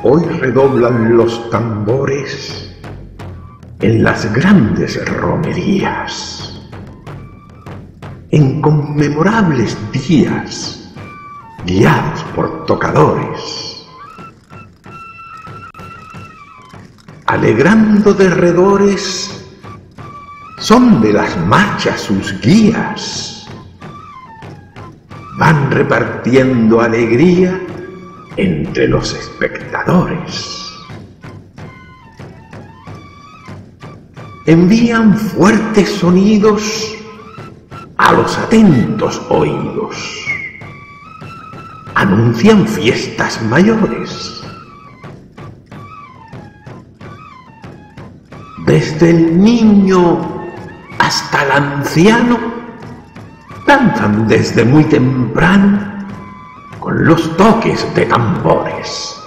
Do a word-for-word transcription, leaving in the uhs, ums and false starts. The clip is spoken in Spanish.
hoy redoblan los tambores en las grandes romerías, en conmemorables días, guiados por tocadores, alegrando derredores, son de las marchas sus guías, van repartiendo alegría entre los espectadores. Envían fuertes sonidos a los atentos oídos, anuncian fiestas mayores. Desde el niño hasta el anciano danzan desde muy temprano con los toques de tambores.